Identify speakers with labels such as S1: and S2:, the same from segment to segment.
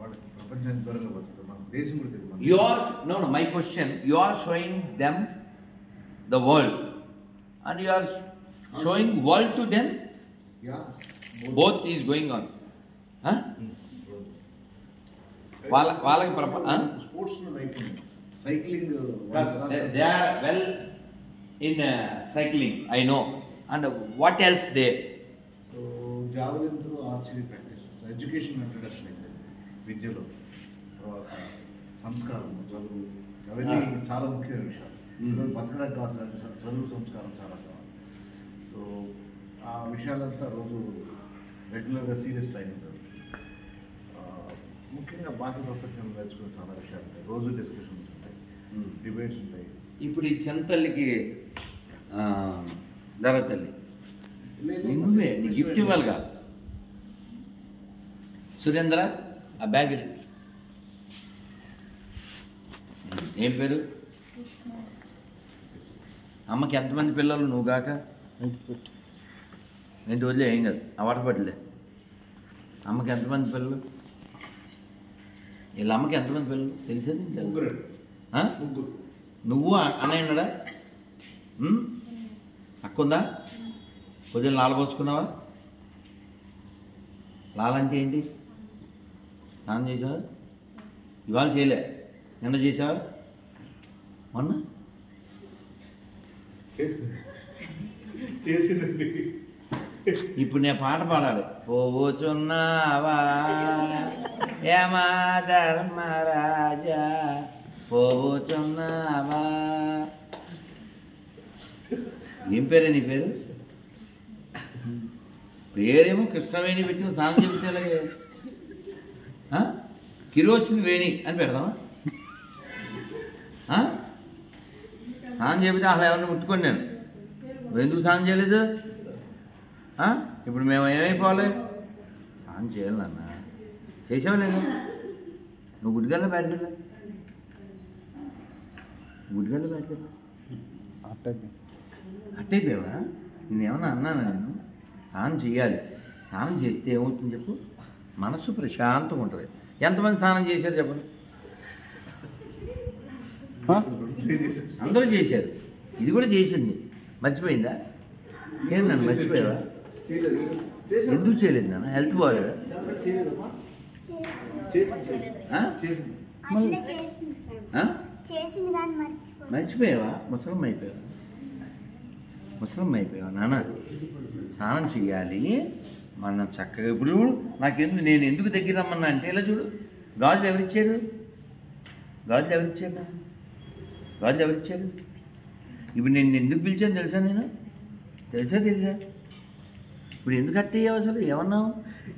S1: ప్రపంచానికి దూరంగా పోతుంది, మన దేశం కూడా తెలియదు.
S2: You are no. My question: you are showing them the world, and you are showing world to them. Both is going on. Huh? వాళ్ళకి
S1: స్పోర్ట్స్ నైపుణ్యం, cycling,
S2: they are well in cycling, I know. And what else they?
S1: Javelin throw, archery practice, education introduction అయితే విద్యలో, తర్వాత సంస్కారం, చదువు, అవన్నీ చాలా ముఖ్యమైన విషయాలు. బతకడానికి కావాల్సిన చదువు, సంస్కారం చాలా కావాలి. సో ఆ విషయాలంతా రోజు రెగ్యులర్గా సీరియస్ ట్రైనింగ్ జరుగుతుంది. ముఖ్యంగా బాహ్య ప్రపంచంలో నేర్చుకునే చాలా విషయాలు ఉంటాయి. రోజు డిస్కషన్స్ ఉంటాయి, డిబేట్స్ ఉంటాయి.
S2: ఇప్పుడు ఈ చెంతల్లికి ధర తల్లి నువ్వే నీ గిఫ్ట్ ఇవ్వాలిగా. సురేంద్ర ఆ బ్యాగ్ ఏం పేరు? అమ్మకి ఎంతమంది పిల్లలు? నువ్వు కాక ఏంటి వదిలే, ఏం కాదు, అవాట పడలే. అమ్మకి ఎంతమంది పిల్లలు? వీళ్ళ అమ్మకి ఎంతమంది పిల్లలు తెలిసేది?
S1: ముగ్గురు.
S2: నువ్వు అన్నయ్య ఉన్నాడా? అక్క ఉందా? కొద్దిగా లాల పోసుకున్నావా? లాలంటే ఏంటి? స్నానం చేసావా? ఇవాళ చేయలే, నిన్న చేసావా? మొన్న
S1: చేసిందండి.
S2: ఇప్పుడు నేను పాట పాడాలి. పోవచున్నావా యమా ధర్మరాజా, పోవచున్నావా. ఏం పేరే నీ పేరు? పేరేమో కృష్ణవేణి పెట్టి స్నానం చెబితే అలాగే కిరోసిన్ వేణి అని పెడదామా? స్నానం చెబితే అసలు ఎవరిని ముట్టుకొని నేను ఎందుకు స్నానం చేయలేదు? ఇప్పుడు మేము ఏమైపోవాలి? స్నానం చేయాలి నాన్న. చేసావా లేదు? నువ్వు గుడిగల్లా బయటకెళ్ళా, గుడిగల్లా బయటకెళ్ళా. అట్టయిపోయావా? నేనేమన్నా అన్నానా? నేను స్నానం చేయాలి. స్నానం చేస్తే ఏమవుతుంది చెప్పు? మనసు ప్రశాంతంగా ఉంటుంది. ఎంతమంది స్నానం చేశారు చెప్పండి? అందరూ చేశారు. ఇది కూడా చేసింది. మర్చిపోయిందా? ఏం నన్ను మర్చిపోయావా? ఎందుకు చేయలేదు నాన్న? హెల్త్ బాగోలేదా? మర్చిపోయావా? ముసలమ్మ అయిపోయావా? ముసలమ్మ అయిపోయావా నాన్న? స్నానం చెయ్యాలి మనం చక్కగా. ఇప్పుడు నేను ఎందుకు దగ్గర రమ్మన్నా అంటే ఇలా చూడు, గాజులు ఎవరిచ్చారు? గాజులు ఎవరిచ్చారు? గాజులు ఎవరిచ్చారు? ఇప్పుడు నేను ఎందుకు పిలిచాను తెలుసా? నేను తెలుసా? ఇప్పుడు ఎందుకు అట్టయ్యావు అసలు? ఏమన్నావు?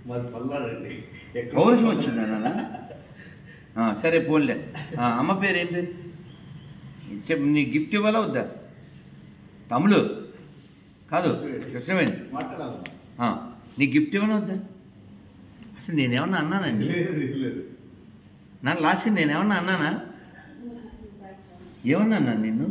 S2: పౌరుషం వచ్చిందా నాన్న? సరే పోన్లే. అమ్మ పేరు ఏం పేరు చెప్పు. నీ గిఫ్ట్ ఇవ్వాలా వద్దా? తమ్ముడు కాదు, కృష్ణవేణి. నీ గిఫ్ట్ ఇవ్వనా వద్దా? అసలు నేనేమన్నా అన్నానండి? నా లాస్ట్ నేనేమన్నా అన్నానా? ఏమన్నా అన్నాను నిన్ను?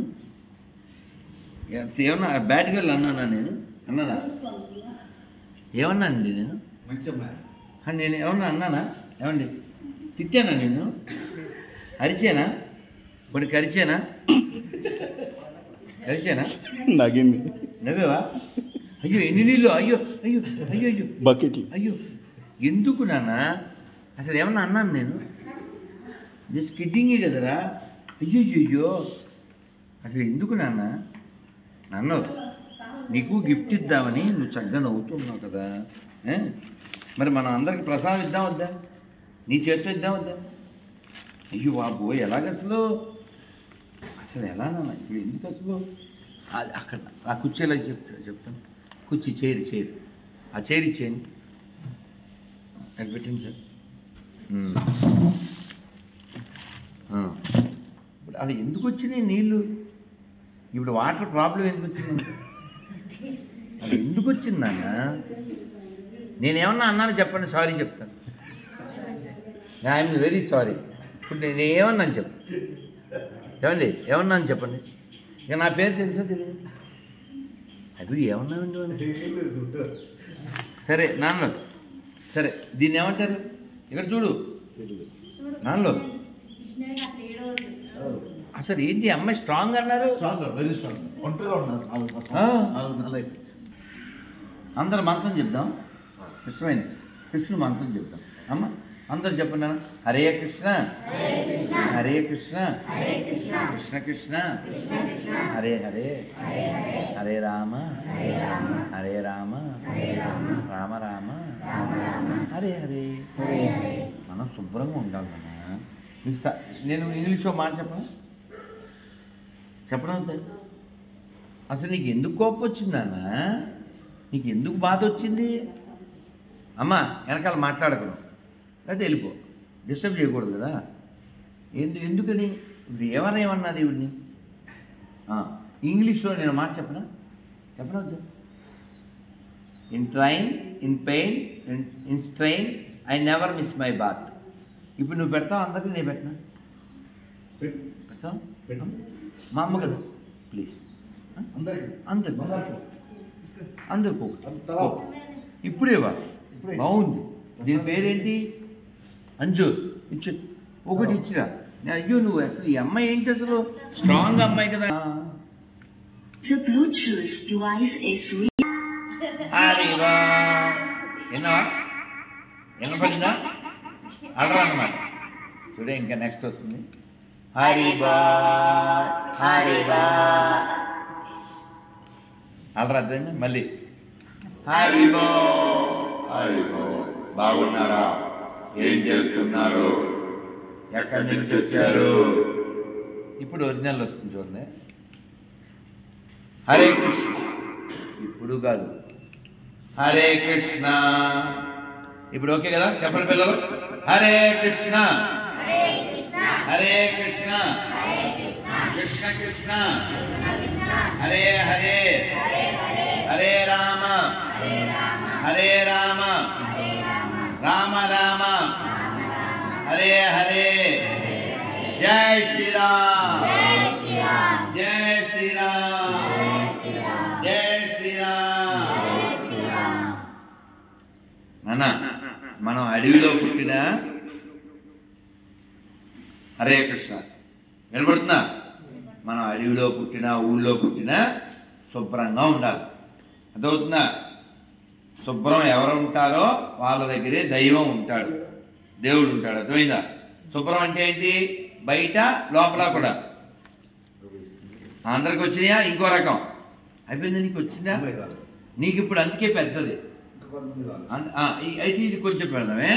S2: ఏమన్నా బ్యాడ్ గర్ల్ అన్నానా? నేను అన్నానా? ఏమన్నానండి నేను? నేను ఏమన్నా అన్నానా? ఏమండి తిట్టానా? నేను అరిచేనా? కొన్ని కరిచేనా? అరిచేనా?
S3: నగింది.
S2: నవ్వేవా? అయ్యో ఎన్ని నీళ్ళు! అయ్యో అయ్యో అయ్యో అయ్యో
S3: బకెట్.
S2: అయ్యో ఎందుకు నాన్న? అసలు ఏమన్నా అన్నాను నేను? జస్ట్ కిడ్డింగే కదరా. అయ్యో అయ్యో అసలు ఎందుకు నాన్న? నాన్న నీకు గిఫ్ట్ ఇద్దామని నువ్వు చక్కగా నవ్వుతున్నావు కదా. మరి మనం అందరికి ప్రసాదం ఇద్దాం వద్దా? నీ చేతితో ఇద్దాం వద్దా? అయ్యో బాబు ఎలాగ అసలు? అసలు ఎలా నాన్న? ఇప్పుడు ఎందుకు అసలు? అక్కడ ఆ కుర్చీలో చెప్తాను. కుర్చీ చైర్ ఆ చైర్ ఇచ్చేయండి. అది పెట్టండి సార్. ఇప్పుడు అది ఎందుకు వచ్చినాయి నీళ్ళు? ఇప్పుడు వాటర్ ప్రాబ్లం ఎందుకు వచ్చింది? అది ఎందుకు వచ్చిందన్న? నేనేమన్నా అన్నాను చెప్పండి, సారీ చెప్తాను. I'm very sorry. ఇప్పుడు నేను ఏమన్నాను చెప్పు. ఏమండి ఏమన్నాను చెప్పండి. ఇక నా పేరు తెలుసా తెలియదు? అది ఏమన్నానండి? సరే నాన్న, సరే దీన్ని ఏమంటారు? ఇక్కడ చూడు, నాన్నలో అసలు ఏంటి అమ్మాయి స్ట్రాంగ్ అన్నారు.
S1: Very strong. ఒంటరిగా ఉన్నారు 4 నెలలు.
S2: అందరు మంత్రం చెప్దాం. కృష్ణమైన కృష్ణుడు మంత్రం చెప్దాం. అమ్మ అందరు చెప్పండి. హరే కృష్ణ హరే కృష్ణ కృష్ణ కృష్ణ హరే హరే హరే రామ హరే రామ రామ రామ హరే హరే. మనం శుభ్రంగా ఉండాలి. మీకు నేను ఇంగ్లీష్లో మాట చెప్పడం అసలు నీకు ఎందుకు కోపం వచ్చిందన్నా? నీకు ఎందుకు బాధ వచ్చింది? అమ్మా వెనకాల మాట్లాడకూడదు, అంటే వెళ్ళిపో, డిస్టర్బ్ చేయకూడదు కదా. ఎందుకని ఇప్పుడు ఏమన్నా దేవుడిని ఇంగ్లీష్లో నేను మాట చెప్పనవద్దు. In train, in pain, in strain, I never miss my bath. ఇప్పుడు నువ్వు పెడతావు, అందరికీ నేను పెట్టినా పెడతావు. మా అమ్మ కదా, ప్లీజ్ అందరికి ఇప్పుడే బాగుంది. దీని పేరేంటి? అంజు ఇచ్చు ఒకటి ఇచ్చిరా. అయ్యో నువ్వు అసలు ఈ అమ్మాయి ఏంటి అసలు? స్ట్రాంగ్ అమ్మాయి కదా. వినపడిందా? అడరా అన్నమాట. చూడే ఇంకా నెక్స్ట్ వస్తుంది. హరిబా హరిబా అడరా అర్థమైందా? మళ్ళీ హరిబో హరిబో. బాగున్నారా? ఏం చేస్తున్నారు? ఎక్కడి నుంచి వచ్చారు? ఇప్పుడు ఒరిజినల్ వస్తుంది చూడండి. హరే కృష్ణ. ఇప్పుడు కాదు, హరే కృష్ణ. ఇప్పుడు ఓకే కదా? చెప్పండి పిల్లలు. హరే కృష్ణ హరే కృష్ణ కృష్ణ కృష్ణ హరే హరే హరే రామ హరే రామ రామ రామ హరే హరే. జై శ్రీరామ్ జై శ్రీరామ్ జై శ్రీరామ్. నాన్న మనం అడవిలో పుట్టిన హరే కృష్ణ వినపడుతుందా? మనం అడవిలో పుట్టిన ఊళ్ళో పుట్టిన శుభ్రంగా ఉండాలి. అదవుతుందా? శుభ్రం ఎవరు ఉంటారో వాళ్ళ దగ్గరే దైవం ఉంటాడు, దేవుడు ఉంటాడు. అర్థమైందా? శుభ్రం అంటే ఏంటి? బయట లోపల కూడా. అందరికి వచ్చినాయా? ఇంకో రకం అయిపోయింది. నీకు వచ్చిందా? నీకు ఇప్పుడు అందుకే పెద్దది. అయితే ఇది కొంచెం పెడదామే.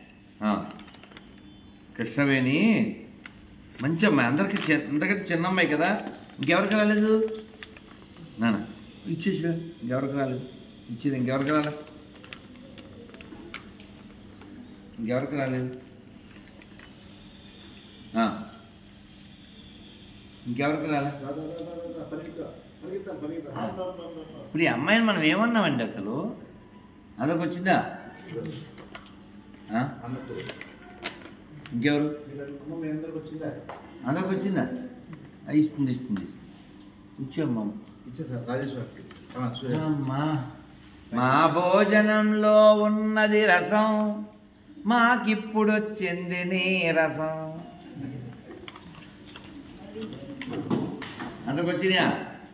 S2: కృష్ణవేణి మంచి అమ్మాయి, అందరికంటే చిన్న అమ్మాయి కదా. ఇంకెవరికి రాలేదు నాన్న? ఇచ్చేసి ఇంకెవరికి రాలేదు. ఇచ్చేది ఇంకెవరికి రాలేదు, ఇంకెవరికి రాలేదు, ఇంకెవరికి రాలేదు. ఇప్పుడు ఈ అమ్మాయిని మనం ఏమన్నామండి అసలు? అందరికి వచ్చిందా? ఇంకెవరు? అందరికి వచ్చిందా? ఇస్తుంది ఇస్తుంది ఇచ్చామ్మా. మా భోజనంలో ఉన్నది రసం, మాకిప్పుడు వచ్చింది నీ రసం. అందరికి వచ్చిందా?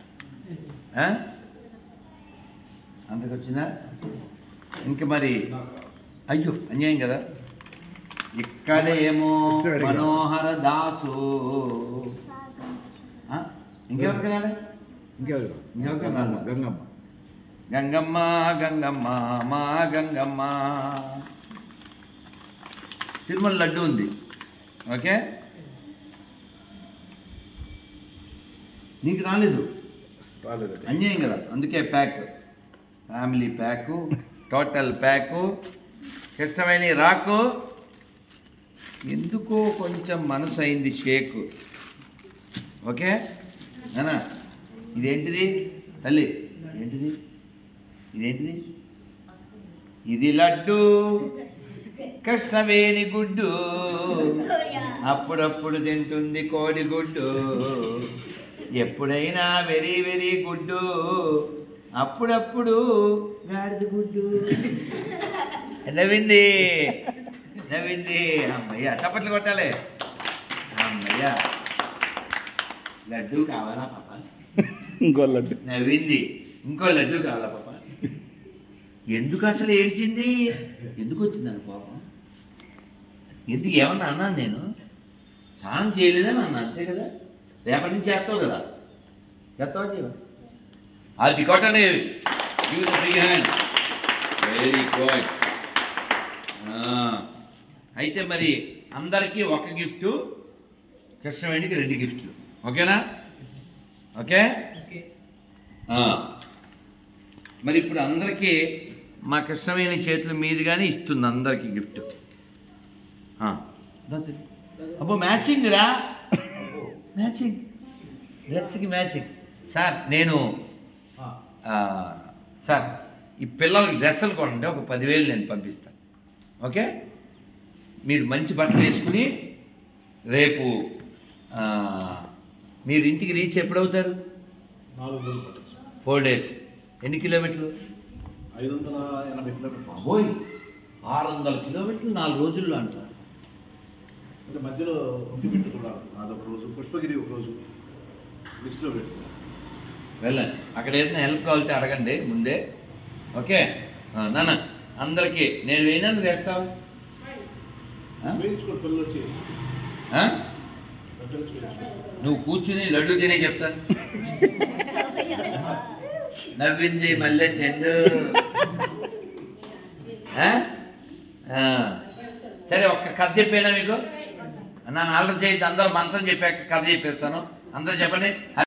S2: అందరికి వచ్చిందా? ఇంక మరి అయ్యో అన్యాయం కదా. ఇక్కడేమో మనోహర దాసు. ఇంకెవరికి రాలే? ఇంకెవరికి రాలే? గంగమ్మ గంగమ్మ గంగమ్మ మా గంగమ్మ. తిరుమల లడ్డు ఉంది. ఓకే, నీకు రాలేదు, అన్యాయం కదా. అందుకే pack, family pack, total pack. Krishnaveni రాకు. ఎందుకో కొంచెం మనసు అయింది షేకు. ఓకే నానా? ఇదేంటిది తల్లి? ఏంటిది? ఇదేంటిది? ఇది లడ్డు, కృష్ణవేణి గుడ్డు, అప్పుడప్పుడు తింటుంది కోడి గుడ్డు, ఎప్పుడైనా వెరీ వెరీ గుడ్డు, అప్పుడప్పుడు గాడిద గుడ్డు. నవ్వింది. నవ్వింది. అమ్మయ్యా, చప్పట్లు కొట్టాలి. అమ్మయ్యా. లడ్డు కావాలా పాప?
S3: ఇంకో లడ్డు.
S2: నవ్వింది. ఇంకో లడ్డు కావాలా పాప? ఎందుకు అసలు ఏడ్చింది? ఎందుకు వచ్చిందని పాపం? ఎందుకు ఏమన్నా అన్నాను నేను? స్నానం చేయలేదని అన్నా, అంతే కదా. రేపటి నుంచి చేస్తావు కదా, చేస్తావా చేయవా? అది కొట్టండి. Very good. అయితే మరి అందరికీ ఒక గిఫ్ట్, కృష్ణవేణికి 2 గిఫ్ట్లు. ఓకేనా? ఓకే. మరి ఇప్పుడు అందరికీ మా కృష్ణవేణి చేతుల మీదుగానే ఇస్తుంది అందరికీ గిఫ్ట్. అబ్బో, మ్యాచింగ్ రా, మ్యాచింగ్, డ్రెస్కి మ్యాచింగ్. సార్ నేను సార్ ఈ పిల్లలకి డ్రెస్సులు కొనండి, ఒక 10,000 నేను పంపిస్తాను. ఓకే, మీరు మంచి బట్టలు వేసుకుని రేపు మీరు ఇంటికి రీచ్ ఎప్పుడవుతారు?
S1: 4 రోజులు పట్టచ్చు.
S2: 4 days. ఎన్ని కిలోమీటర్లు?
S1: 580 కిలోమీటర్లు.
S2: అబ్బోయ్, 600 కిలోమీటర్లు 4 రోజుల్లో అంటారు.
S1: అంటే మధ్యలో ఒంటిమిట్ట కూడా అదొక రోజు, పుష్పగిరి ఒక రోజు లిస్టులో పెట్టు.
S2: వెళ్ళండి, అక్కడ ఏదైనా హెల్ప్ కావాలంటే అడగండి ముందే. ఓకే నాన్న, అందరికీ నేను వేయను, వేస్తావా?
S1: వేయించుకో, పిల్లలు వచ్చి
S2: నువ్వు కూర్చుని లడ్డు తినే చెప్తాను. నవ్వింది మళ్ళీ చెండు. సరే, ఒక్క కథ చెప్పేనా మీకు? నన్ను ఆర్డర్ చేయొద్దు, అందరూ మంత్రం చెప్పాక కథ చెప్పేస్తాను. అందరూ చెప్పండి.